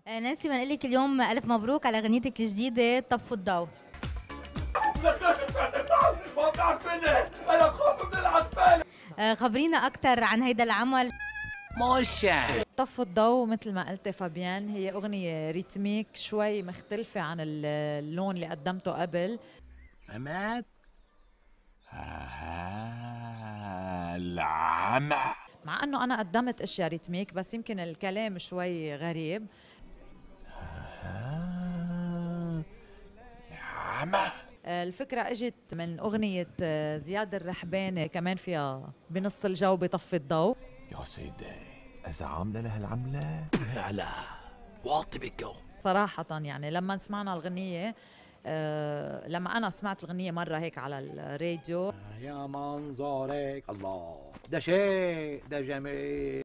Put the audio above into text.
نانسي، بنقول لك اليوم ألف مبروك على أغنيتك الجديدة طفوا الضوء. لك ليش سمعت النار؟ ما بتعرفيني، انا بخاف من العتمة. خبرينا أكثر عن هيدا العمل. طف الضوء مثل ما قلت فابيان، هي أغنية ريتميك شوي مختلفة عن اللون اللي قدمته قبل. فهمت؟ العمى. مع أنه أنا قدمت أشياء ريتميك بس يمكن الكلام شوي غريب. العمى. الفكرة اجت من أغنية زياد الرحباني، كمان فيها بنص الجو بطفي الضوء. يا سيدي، إذا عاملة له العملة على واطي بكم. صراحة يعني لما سمعنا الغنية، لما أنا سمعت الغنية مرة هيك على الراديو، يا منظرك الله، ده شيء ده جميل.